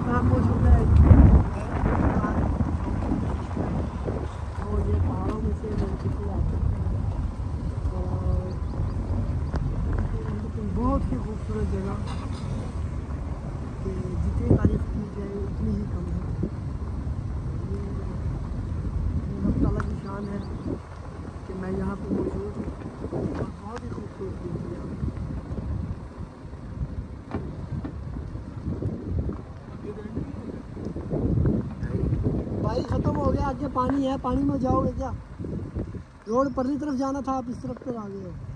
मौजूद है और ये पहाड़ों में से नजदीकी आता है और बहुत ही खूबसूरत जगह कि जितनी तारीफ की जाए उतनी ही कम है। ये अल्लाह ताला की शान है कि मैं यहाँ पे मौजूद हूँ और बहुत ही खूबसूरत है। भाई ख़त्म हो गया, आगे पानी है, पानी में जाओगे क्या? रोड परली तरफ जाना था, आप इस तरफ पर आ गए हो।